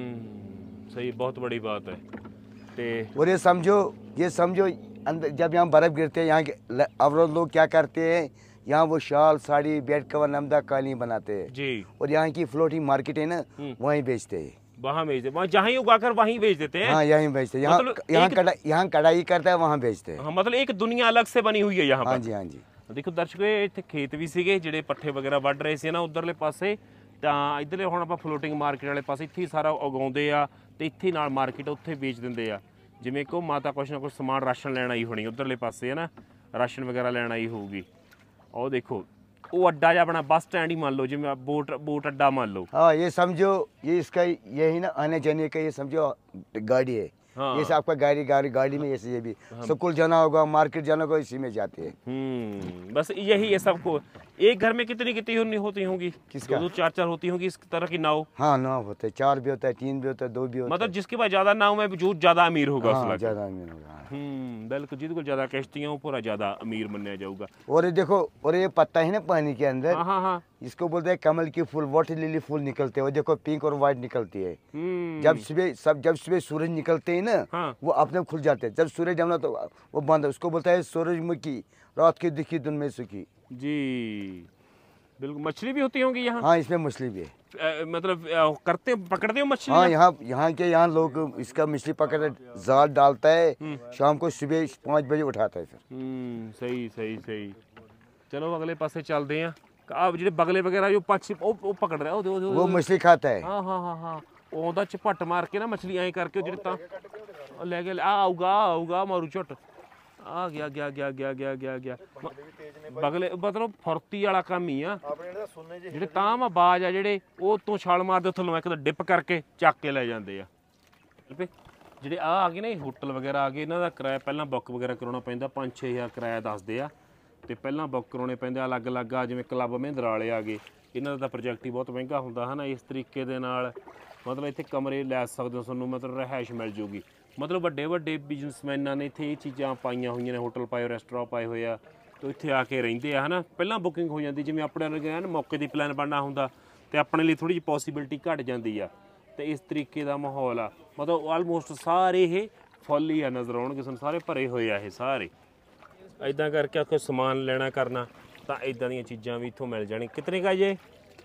सही, बहुत बड़ी बात है। ते और ये समझो ये समझो अंदर जब यहाँ बर्फ गिरते हैं, यहाँ के अवरोध लोग क्या करते हैं, यहाँ वो शाल साड़ी बेड कवर नमदा कालीन बनाते हैं जी। और यहाँ की फ्लोटिंग मार्केट है ना, वहीं बेचते हैं। वहाँ बेचते, वहाँ जहाँ ही उगाकर वहीं बेच देते हैं। हाँ यहीं बेचते हैं। यहाँ मतलब यहाँ कड़ा यहाँ कढ़ाई करता है, वहाँ बेचते हैं। हाँ, मतलब एक दुनिया अलग से बनी हुई है यहाँ पर। हाँ जी हाँ जी। देखो दर्शकों, ਇੱਥੇ ਖੇਤ ਵੀ ਸੀਗੇ ਜਿਹੜੇ ਪੱਠੇ ਵਗੈਰਾ ਵੱਢ ਰਹੇ ਸੀ ਨਾ ਉਧਰਲੇ ਪਾਸੇ। ਤਾਂ ਇਧਰਲੇ ਹੁਣ ਆਪਾਂ ਫਲੋਟਿੰਗ ਮਾਰਕੀਟ ਵਾਲੇ ਪਾਸੇ ਇੱਥੇ ਸਾਰਾ ਉਗਾਉਂਦੇ ਆ ਤੇ ਇੱਥੇ ਨਾਲ ਮਾਰਕੀਟ ਉੱਥੇ ਵੇਚ ਦਿੰਦੇ ਆ। ਜਿਵੇਂ ਕੋ ਮਾਤਾ ਕੁਛ ਨਾ ਕੁਛ ਸਮਾਨ ਰਾਸ਼ਨ ਲੈਣ ਆਈ ਹੋਣੀ ਉਧਰਲੇ ਪਾਸੇ, ਹੈ ਨਾ, ਰਾਸ਼ਨ ਵਗੈਰਾ ਲੈਣ ਆਈ ਹੋਊਗੀ। ਉਹ ਦੇਖੋ वो अड्डा जा बना, बस स्टैंड ही मान लो, जिम्मे बोट बोट अड्डा मान लो। हाँ ये समझो, ये इसका यही ना आने जाने का ये समझो गाड़ी है। हाँ। ये आपका गाड़ी गाड़ी गाड़ी में ऐसे ये भी हाँ। स्कूल जाना होगा, मार्केट जाना होगा, इसी में जाते हैं। हम्म बस यही है सबको। एक घर में कितनी कितनी होती होंगी? किसका? दो चार चार होती होंगी इस तरह की नाव। हाँ नाव होते हैं, चार भी होता है, तीन भी होता है, दो भी होता है। मतलब जिसके पास ज्यादा नाव में जो ज्यादा अमीर होगा। हाँ, ज्यादा अमीर होगा। हम्म बिल्कुल, जिसको ज्यादा किश्तियां पूरा ज्यादा अमीर माना जाऊगा। और ये देखो, और ये पत्ता है ना पानी के अंदर, हाँ हाँ हाँ, इसको बोलते हैं कमल की फूल, वाटर लिली फूल निकलते हैं। वो देखो पिंक और व्हाइट निकलती है। जब सुबह सब जब सुबह सूरज निकलते हैं ना, हाँ। वो अपने खुल जाते हैं। जब सूरज जमना तो वो बंद, उसको बोलता है सूरजमुखी, रात की दिखी दिन में सुखी। जी बिल्कुल। मछली भी होती होंगी यहाँ? हाँ इसमें मछली भी है। आ, मतलब आ, करते पकड़ते हो मछली? हाँ यहाँ यहाँ के यहाँ लोग इसका मछली पकड़ जाल डालता है, शाम को सुबह पाँच बजे उठाता है फिर। सही सही सही। चलो अगले पासे चलते हैं। आप जो बगले वगैरह जो पक्षी वो पकड़ रहे हो, वो मछली खाता है। हाँ हाँ हाँ हाँ, ਉਹਦਾ ਝਪੱਟ ਮਾਰ ਕੇ ਨਾ ਮਛਲੀ ਐਂ ਕਰਕੇ ਜਿਹੜੇ ਤਾਂ ਲੈ ਕੇ ਆ ਆਊਗਾ ਆਊਗਾ ਮਾਰੂ ਝੁੱਟ ਆ ਗਿਆ ਗਿਆ ਗਿਆ ਗਿਆ ਗਿਆ ਗਿਆ ਗਿਆ ਬਗਲੇ ਮਤਲਬ ਫੁਰਤੀ ਵਾਲਾ ਕੰਮ ਹੀ ਆ ਜਿਹੜੇ ਤਾਂ ਮੈਂ ਬਾਜ ਆ ਜਿਹੜੇ ਉਹ ਤੋਂ ਛਾਲ ਮਾਰਦੇ ਥੱਲੋਂ ਇੱਕ ਤਾਂ ਡਿਪ ਕਰਕੇ ਚੱਕ ਕੇ ਲੈ ਜਾਂਦੇ ਆ ਜਿਹੜੇ ਆ ਆ ਗਏ ਨਾ ਇਹ ਹੋਟਲ ਵਗੈਰਾ ਆ ਗਏ ਇਹਨਾਂ ਦਾ ਕਿਰਾਇਆ ਪਹਿਲਾਂ ਬੁੱਕ ਵਗੈਰਾ ਕਰਾਉਣਾ ਪੈਂਦਾ ਪੰਜ ਛੇ ਹਜ਼ਾਰ ਕਿਰਾਇਆ ਦੱਸਦੇ ਆ ਤੇ ਪਹਿਲਾਂ ਬੁੱਕ ਕਰਾਉਣੇ ਪੈਂਦੇ ਅਲੱਗ ਅਲੱਗ ਆ ਜਿਵੇਂ ਕਲੱਬ ਮਹਿੰਦਰਾ ਵਾਲੇ ਆ ਗਏ ਇਹਨਾਂ ਦਾ ਤਾਂ ਪ੍ਰੋਜੈਕਟ ਹੀ ਬਹੁਤ ਮਹਿੰਗਾ ਹੁੰਦਾ ਹੈ ਨਾ ਇਸ ਤਰੀਕੇ ਦੇ ਨਾਲ ਮਤਲਬ ਇੱਥੇ ਕਮਰੇ ਲੈ ਸਕਦੇ ਹੋ ਤੁਹਾਨੂੰ ਮਤਲਬ ਰਿਹਾਇਸ਼ ਮਿਲ ਜੂਗੀ ਮਤਲਬ ਵੱਡੇ ਵੱਡੇ ਬਿਜ਼ਨਸਮੈਨਾਂ ਨੇ ਇੱਥੇ ਇਹ ਚੀਜ਼ਾਂ ਪਾਈਆਂ ਹੋਈਆਂ ਨੇ ਹੋਟਲ ਪਾਏ ਰੈਸਟੋਰੈਂਟ ਪਾਏ ਹੋਏ ਆ ਤੇ ਇੱਥੇ ਆ ਕੇ ਰਹਿੰਦੇ ਆ ਹੈ ਨਾ ਪਹਿਲਾਂ ਬੁਕਿੰਗ ਹੋ ਜਾਂਦੀ ਜਿਵੇਂ ਆਪਣੇ ਵਰਗੇ ਨਾ ਮੌਕੇ ਦੀ ਪਲਾਨ ਬਣਨਾ ਹੁੰਦਾ ਤੇ ਆਪਣੇ ਲਈ ਥੋੜ੍ਹੀ ਜਿਹੀ ਪੋਸੀਬਿਲਿਟੀ ਘੱਟ ਜਾਂਦੀ ਆ ਤੇ ਇਸ ਤਰੀਕੇ ਦਾ ਮਾਹੌਲ ਆ ਮਤਲਬ ਆਲਮੋਸਟ ਸਾਰੇ ਇਹ ਫੁੱਲ ਹੀ ਆ ਨਜ਼ਰ ਆਉਣਗੇ ਸਾਨੂੰ ਸਾਰੇ ਭਰੇ ਹੋਏ ਆ ਇਹ ਸਾਰੇ ਇੱਦਾਂ ਕਰਕੇ ਕੋਈ ਸਮਾਨ ਲੈਣਾ ਕਰਨਾ ਤਾਂ ਇੱਦਾਂ ਦੀਆਂ ਚੀਜ਼ਾਂ ਵੀ ਇੱਥੋਂ ਮਿਲ ਜਾਣੀ ਕਿਤਨੇ ਕਾ ਜੇ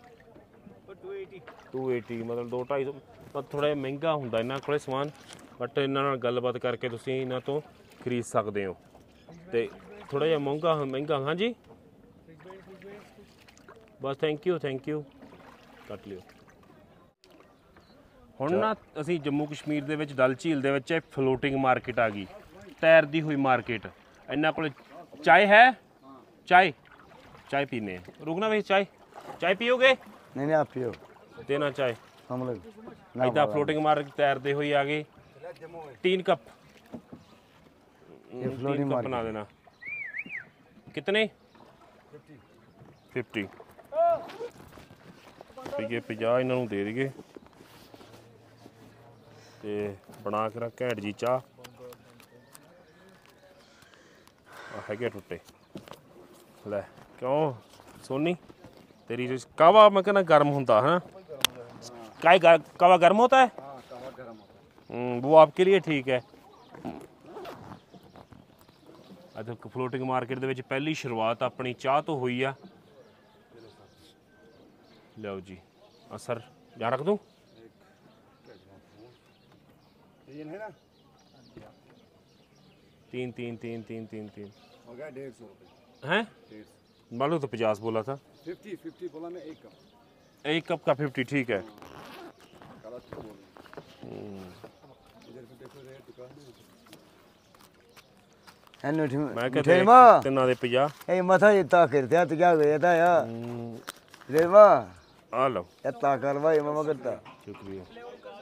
ਟੂ ਏਟੀ ਮਤਲਬ ਦੋ ਢਾਈ ਸੌ ਪਰ ਥੋੜ੍ਹਾ ਜਿਹਾ ਮਹਿੰਗਾ ਹੁੰਦਾ ਇਹਨਾਂ ਕੋਲੇ ਸਮਾਨ ਬਟ ਇਹਨਾਂ ਨਾਲ ਗੱਲਬਾਤ ਕਰਕੇ ਤੁਸੀਂ ਇਹਨਾਂ ਤੋਂ ਖਰੀਦ ਸਕਦੇ ਹੋ ਤੇ ਥੋੜ੍ਹਾ ਜਿਹਾ ਮਹਿੰਗਾ ਮਹਿੰਗਾ ਹਾਂਜੀ ਬਸ ਥੈਂਕ ਯੂ ਥੈਂਕ ਯੂ ਕੱਟ ਲਿਓ ਹੁਣ ਨਾ ਅਸੀਂ ਜੰਮੂ ਕਸ਼ਮੀਰ ਦੇ ਵਿੱਚ ਡਲ ਝੀਲ ਦੇ ਵਿੱਚ ਫਲੋਟਿੰਗ ਮਾਰਕੀਟ ਆ ਗਈ ਤੈਰਦੀ ਹੋਈ ਮਾਰਕੀਟ ਇਹਨਾਂ ਕੋਲ ਚਾय है चाय चाय पीने रुकना भाई चाय चाय पियोगे नहीं नहीं आप पियो देना चाय हम लोग इधर फ्लोटिंग मार तैरते हुए आगे तीन कप तीन कप बना देना कितने फिफ्टी ये ਪੰਜਾਹ ਇਹਨਾਂ ਨੂੰ ਦੇ ਦਈਏ ਤੇ ਬਣਾ ਕੇ ਰੱਖ ਘੈਂਟ ਜੀ ਚਾਹ ਹੈਗੇ ਟੁੱਟੇ ਲੈ ਕਿਉਂ ਸੋਨੀ तेरी जो कावा मैं कहना गर्म होता है काय कावा गर्म होता है हाँ, कावा गर्म होता है। वो आपके लिए ठीक है अच्छा फ्लोटिंग मार्केट ਦੇ ਵਿੱਚ ਪਹਿਲੀ ਸ਼ੁਰੂਆਤ ਆਪਣੀ ਚਾਹ ਤੋਂ ਹੋਈ ਆ ਲਓ ਜੀ ਆ ਸਰ ਜਾਂ ਰੱਖ ਦੂੰ तीन तीन तीन तीन तीन तीन हो गया डेढ़ सौ रुपये हैं मालूम तो पचास बोला था फिफ्टी फिफ्टी बोला मैं एक कप एक कप का फिफ्टी ठीक है मैं कहते तिना दे पचास ए मथा इतना करते तो क्या गया था यार रेवा आ लो इतना करवाई मामा करता शुक्रिया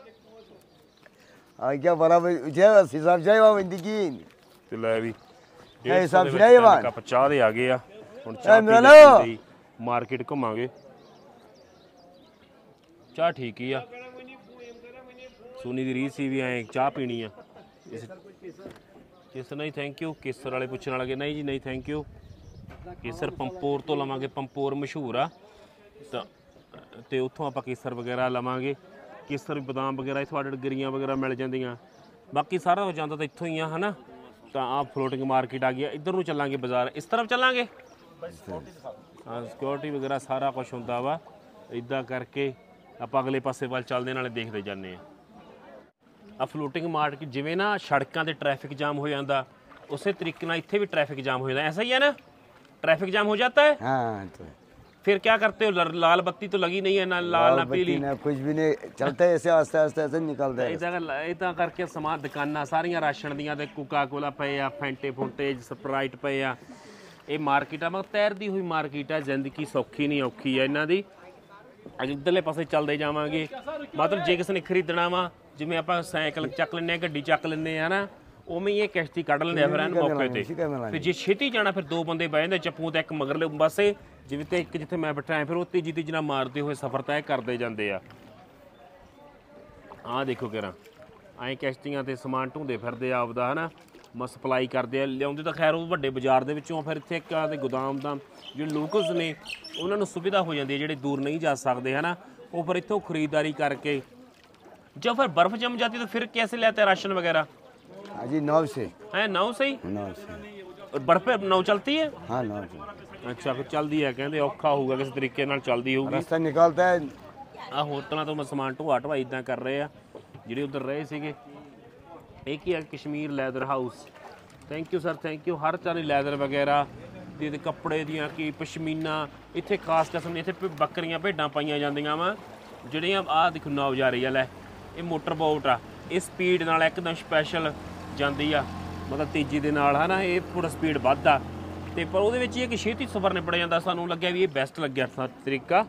आ क्या बराबर जे हिसाब जाए वा जिंदगी ਤੇ ਲੈ ਵੀ ਇਹ ਹਿਸਾਬ ਸਿਰਾਏ ਵਾ ਕੱਪ ਚਾਹ ਦੇ ਆ ਗਏ ਆ ਹੁਣ ਚਾਹ ਪੀ ਲਈ ਮਾਰਕੀਟ ਘੁੰਮਾਂਗੇ ਚਾਹ ਠੀਕ ਹੀ ਆ ਸੋਨੀ ਦੀ ਰੀਸ ਸੀ ਵੀ ਐ ਚਾਹ ਪੀਣੀ ਆ ਕਿਸ ਨਹੀਂ ਥੈਂਕ ਯੂ ਕੇਸਰ ਵਾਲੇ ਪੁੱਛਣ ਵਾਲੇ ਨਹੀਂ ਜੀ ਨਹੀਂ ਥੈਂਕ ਯੂ ਕੇਸਰ ਪੰਪੋਰ ਤੋਂ ਲਵਾਂਗੇ ਪੰਪੋਰ ਮਸ਼ਹੂਰ ਆ ਤਾਂ ਤੇ ਉੱਥੋਂ ਆਪਾਂ ਕੇਸਰ ਵਗੈਰਾ ਲਵਾਂਗੇ ਕੇਸਰ ਬਦਾਮ ਵਗੈਰਾ ਇੱਥੋਂ ਆਡਰ ਗਰੀਆਂ ਵਗੈਰਾ ਮਿਲ ਜਾਂਦੀਆਂ ਬਾਕੀ ਸਾਰਾ ਕੁਝ ਜਾਂਦਾ ਤਾਂ ਇੱਥੋਂ ਹੀ ਆ ਹਨਾ ਤਾਂ ਆ ਫਲੋਟਿੰਗ ਮਾਰਕੀਟ ਆ ਗਈ ਇੱਧਰ ਨੂੰ ਚੱਲਾਂਗੇ ਬਾਜ਼ਾਰ ਇਸ ਤਰਫ ਚੱਲਾਂਗੇ ਹਾਂ ਸਿਕਿਉਰਿਟੀ ਵਗੈਰਾ ਸਾਰਾ ਕੁਝ ਹੁੰਦਾ ਵਾ ਇੱਦਾਂ ਕਰਕੇ ਆਪਾਂ ਅਗਲੇ ਪਾਸੇ ਵੱਲ ਚੱਲਦੇ ਨਾਲੇ ਦੇਖਦੇ ਜਾਂਦੇ ਆ ਆ ਫਲੋਟਿੰਗ ਮਾਰਕੀਟ ਜਿਵੇਂ ਨਾ ਸੜਕਾਂ ਤੇ ਟ੍ਰੈਫਿਕ ਜਾਮ ਹੋ ਜਾਂਦਾ ਉਸੇ ਤਰੀਕੇ ਨਾਲ ਇੱਥੇ ਵੀ ਟ੍ਰੈਫਿਕ ਜਾਮ ਹੋ ਜਾਂਦਾ ਐਸਾ ਹੀ ਹੈ ਨਾ ट्रैफिक जाम हो जाता है हाँ तो फिर क्या करते हो लाल बत्ती तो लगी नहीं है ना लाल ना पीली ना कुछ भी नहीं चलते ऐसे आस्ते आस्ते ऐसे निकलते हैं इदा इदा करके समान दुकाना सारियां राशन दियां ते कोका कोला पे आ फैंटे फुंटे स्प्राइट पे आ ये मार्केट आ मगर तैरदी हुई मार्केट है जिंदगी सौखी नहीं औखी है इन्हां दी इधरले पासे चलते जावांगे मतलब जे किसी ने खरीदना वा जिवें आपां साइकिल चक लैंदे गड्डी चक लैंदे आ ना उवें ही किश्ती कढ़ लेंदे फिर एन मौके ते फिर जे छेती जाना फिर दो बंदे बह जांदे चप्पू ते एक मगरले पासे जिवें ते एक जिथे मैं बैठा फिर वो तीजी तीजी नाल मारते हुए सफर तय करते जाते आ आह देखो केरा ऐ किश्तियां ते समान ढूंढे फिरदे आपदा है ना म सप्लाई करते लियाउंदे तो खैर वो वड्डे बाजार दे विचों फिर इत्थे एक आदे गोदाम दा जो लोकल्स ने उन्हां नूं सुविधा हो जाती है जिहड़े दूर नहीं जा सकते है ना वो फिर इत्थों खरीदारी करके जब फिर बर्फ जम जाती तो फिर कैसे लेते राशन वगैरह जी नाव से है नाव से ही नाव से और बर्फ पे नाव चलती है हाँ नाव से अच्छा फिर चलती है कहते औखा होगा किस तरीके नाल चलती होगी रास्ता निकालता है आ होटलों तो मैं समान ढोआ ढवाई इदां कर रहे हैं ਜਿਹੜੇ ਉਧਰ ਰਹੇ ਸੀਗੇ एक ही है Kashmir leather house thank you sir thank you हर तरह लैदर वगैरह ਦੇ ਕੱਪੜੇ ਦੀਆਂ ਕੀ ਪਸ਼ਮੀਨਾ ਇੱਥੇ ਖਾਸ ਕਿਸਮ ਦੀਆਂ ਇੱਥੇ ਬੱਕਰੀਆਂ ਭੇਡਾਂ ਪਾਈਆਂ ਜਾਂਦੀਆਂ ਵਾ ਜਿਹੜੀਆਂ ਆਹ ਦੇਖੋ ਨੌਜਾਰੀ ਆ ਲੈ ਇਹ ਮੋਟਰ ਬੋਟ ਆ ਇਹ ਸਪੀਡ ਨਾਲ ਇੱਕਦਮ ਸਪੈਸ਼ਲ ਜਾਂਦੀ ਆ ਮਤਲਬ ਤੇਜ਼ੀ ਦੇ ਨਾਲ ਹੈ ਨਾ ਇਹ ਪੂਰਾ ਸਪੀਡ ਵੱਧਦਾ ਤੇ ਪਰ ਉਹਦੇ ਵਿੱਚ ਇਹ ਕਿ ਛੇਤੀ ਸਫ਼ਰ ਨਿਬੜ ਜਾਂਦਾ। ਸਾਨੂੰ ਲੱਗਿਆ ਵੀ ਇਹ ਬੈਸਟ ਲੱਗਿਆ ਤਰੀਕਾ।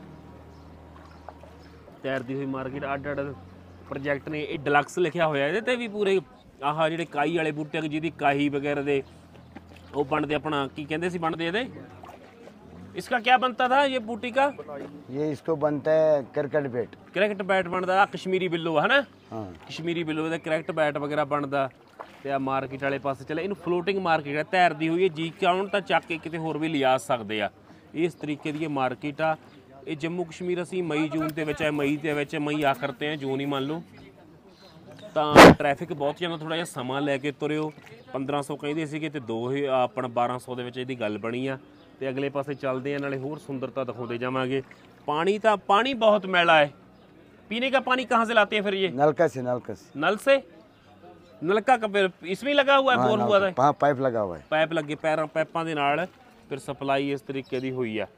ਤੈਰਦੀ ਹੋਈ ਮਾਰਕੀਟ ਅੱਡ ਅੱਡ ਪ੍ਰੋਜੈਕਟ ਨੇ। ਇਹ ਡਿਲਕਸ ਲਿਖਿਆ ਹੋਇਆ ਇਹਦੇ ਤੇ ਵੀ ਪੂਰੇ ਆਹ ਜਿਹੜੇ ਕਾਈ ਵਾਲੇ ਬੂਟੇ ਜਿਹਦੀ ਕਾਹੀ ਵਗੈरह ਦੇ ਉਹ ਬਣਦੇ ਆਪਣਾ ਕੀ ਕਹਿੰਦੇ ਸੀ ਬਣਦੇ ਇਹਦੇ। इसका क्या बनता था ये बूटी का? ये इसको बनता है क्रिकेट बैट। क्रिकेट बैट बनता कश्मीरी बिल्लो है ना। हाँ कश्मीरी बिल्लो का क्रिकेट बैट वगैरह बनता ਤੇ ਆ ਮਾਰਕੀਟ ਵਾਲੇ ਪਾਸੇ ਚਲੇ। ਇਹਨੂੰ ਫਲੋਟਿੰਗ ਮਾਰਕੀਟ ਹੈ, ਤੈਰਦੀ ਹੋਈ ਹੈ। ਜੀ ਕਾਉਣ ਤਾਂ ਚੱਕ ਕੇ ਕਿਤੇ ਹੋਰ ਵੀ ਲਿਜਾ ਸਕਦੇ ਆ। ਇਸ ਤਰੀਕੇ ਦੀ ਇਹ ਮਾਰਕੀਟ ਆ। ਇਹ ਜੰਮੂ ਕਸ਼ਮੀਰ ਅਸੀਂ ਮਈ ਜੂਨ ਦੇ ਵਿੱਚ ਹੈ, ਮਈ ਦੇ ਵਿੱਚ ਮਈ ਆਖਰ ਤੇ ਹੈ, ਜੂਨ ਹੀ ਮੰਨ ਲਓ। ਤਾਂ ਟ੍ਰੈਫਿਕ ਬਹੁਤ ਜ਼ਿਆਦਾ, ਥੋੜਾ ਜਿਹਾ ਸਮਾਂ ਲੈ ਕੇ ਤੁਰਿਓ। ਪੰਦਰਾਂ ਸੌ ਕਹਿੰਦੇ ਸੀਗੇ ਤੇ ਦੋ ਆਪਣਾ ਬਾਰਾਂ ਸੌ ਦੇ ਵਿੱਚ ਇਹਦੀ ਗੱਲ ਬਣੀ ਆ। ਤੇ ਅਗਲੇ ਪਾਸੇ ਚੱਲਦੇ ਆ, ਨਾਲੇ ਹੋਰ ਸੁੰਦਰਤਾ ਦਿਖਾਉਂਦੇ ਜਾਵਾਂਗੇ। पानी था, पानी बहुत मैला है। पीने का पानी कहाँ से लाते हैं फिर ये? नलका से। नलका से। नल से? नलका का फिर इसमें लगा हुआ है, बोर हुआ था? हाँ पाइप लगा हुआ है। पाइप लगे पैर पाइपों के नाल फिर सप्लाई इस तरीके की हुई है।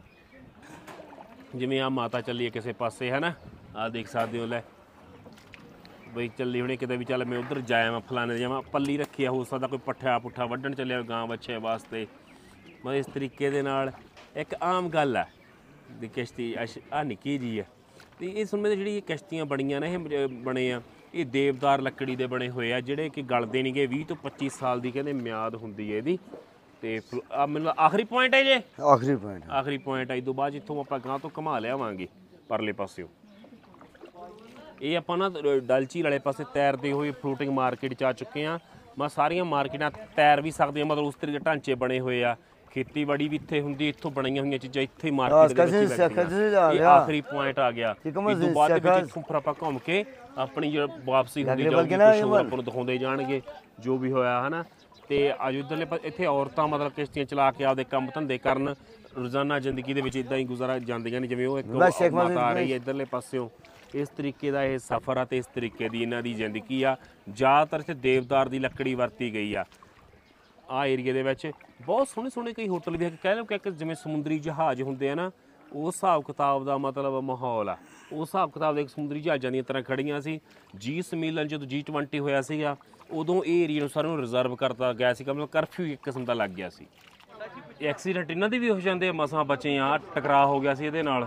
जिमें आ माता चली है किसी पासे है ना, आ देख सकते हो। लै बई चली होनी किते भी, चल मैं उधर जाया मैं फलाने जावा। पल्ली रखी है, हो सकता कोई पट्ठा पुट्ठा वड्ढन चलिया गां बच्चे वास्ते। मतलब इस तरीके दे नाल एक आम गल है दी किश्ती आ निक्की जी है। तो ये सुनने जी किश्तियाँ बड़ियाँ ने बने आ, ये देवदार लकड़ी के बने हुए आ, जिहड़े कि गलदे नहीं गए। बीस तो पच्चीस साल की कहते म्याद होंदी है इहदी। ते मतलब आखिरी पॉइंट है जे, आखिरी पॉइंट आखिरी पॉइंट है। इस तो बाद जितों आपां गां तो घुमा लियावांगे परले पासिओ। ये आपां ना डल झील वाले पासे तैरते हुए फ्लोटिंग मार्केट च आ चुके हैं। मैं सारियां मार्केटां तैर भी सकते हैं, मतलब उस तरीके ढांचे बने हुए आ। खेतीबाड़ी भी इत्थे हुंदी, इत्थों बनाईयां हुईयां चीज़ां इत्थे मार्केट दे विच बैठीयां। ये आखिरी पॉइंट आ गया। इस तो बाद दे विच इत्थों फिर आपां घुम के अपनी जो वापसी हुंदी जाऊगी, कुछ होर आपां नूं दिखाउंदे जाणगे जो भी होया है ना। ते अज इधरले इत्थे औरतां मतलब किश्तियां चला के आपदे काम धंधे करन, रोज़ाना जिंदगी दे विच इदां ही गुजारा जांदियां ने। जिवें ओह इक माता आ रही है इधरले पासिओं। इस तरीके का यह सफ़र आ, इस तरीके की इन्हां दी जिंदगी आ। ज़्यादातर इत्थे देवदार की लकड़ी वरती गई आ। आ एरिए दे विच बहुत सोहणे सोहणे कई होटल भी है, कह लो कि जिवें समुद्री जहाज़ हुंदे आ ना, उस हिसाब किताब का मतलब माहौल आ। उस हिसाब किताब दे समुद्री जहाज़ां दी तरह खड़ियां सी। जी सम्मेलन जो जी ट्वेंटी होया सीगा उदों ये एरिए सारे रिजर्व करता गया सी, मतलब करफ्यू एक किस्म का लग गया सी। एक्सीडेंट इन्हां दे भी हो जांदे, मसां बचे आ, टकरा हो गया सी इहदे नाल।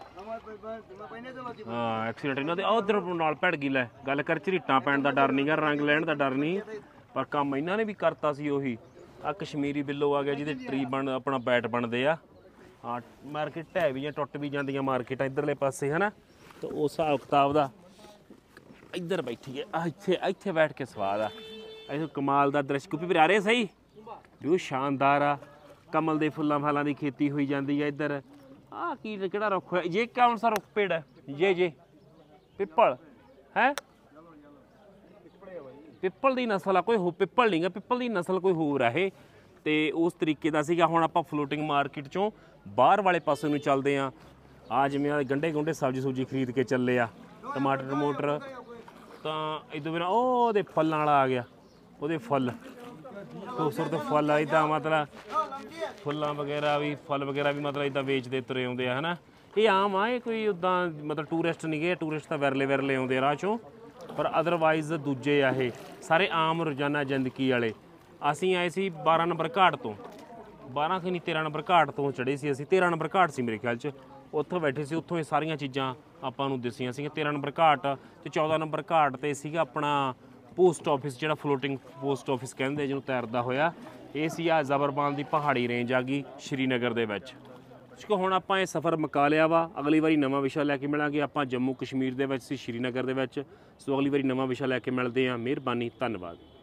हाँ एक्सीडेंट इन्हां दे उधर नाल भड़ गई। लै गल कर झरीटां पैण दा डर नहीं गा, रंग लैण दा डर नहीं, पर काम इन्हां ने भी करता सी उही। आ कश्मीरी बिल्लो आ गया जिहदे ट्री बन अपना बैट बनते आ। हाँ मार्केट ढह भी टुट भी जांदियां मार्केट इधरले पासे है ना। तो उस हिसाब किताब दा इधर बैठिए, आ इत्थे इत्थे बैठ के स्वाद आ। इत्थे कमाल दा दृश्य गुप्पी फिर आ रहे सही व्यू शानदार आ। कमल दे फुल्लां फालां दी खेती होई जांदी है इधर। आ की किहड़ा रुख है ये, कौन सा रुख पेड़ है ये? ये पिपल है, पिपल की नस्ल आ कोई हो, पिपल नहीं गा, पिपल की नस्ल कोई होर है। तो उस तरीके का सीगा। हुण आपां फ्लोटिंग मार्केट चों बाहर वाले पासे नूं चलदे आ। आ जिवें गंढे गुंढे सब्जी सुब्जी खरीद के चले आ, टमाटर टमूटर। तो इदों बिना ओह दे फल्लां वाला आ गया, ओहदे फल खूबसूरत फल आ। इदां मतलब फुल्लां वगैरह भी, फल वगैरह भी मतलब इदां बेचदे तुरे आउंदे आ है ना। ये आम आ, ये कोई उदां मतलब टूरिस्ट नहीं गए, टूरिस्ट तां वैरले वैरले आउंदे राह चों, पर अदरवाइज़ दूजे आ ये सारे आम रोज़ाना जिंदगी वाले। असीं आए सी बारह नंबर घाट तो, बारह कि नहीं तेरह नंबर घाट तो चढ़े सी असीं। तेरह नंबर घाट सी मेरे ख्याल च, उत्थों बैठे सी, उत्थों ये सारियां चीज़ां आपां नूं दिसियां सी। तेरह नंबर घाट ते चौदह नंबर घाट ते सीगा अपना पोस्ट ऑफिस, जिहड़ा फ्लोटिंग पोस्ट ऑफिस कहंदे जिहनूं तैरदा होया। ये सी आ ज़बरबान दी पहाड़ी रेंज आ गई श्रीनगर दे विच। हुण आपां ये सफ़र मुका लिया वा। अगली वारी नवां विशा लैके मिलांगे। आपां जम्मू कश्मीर दे विच सी, श्रीनगर दे विच। सो अगली वारी नवां विशा लैके मिलदे आं। मेहरबानी, धन्नवाद।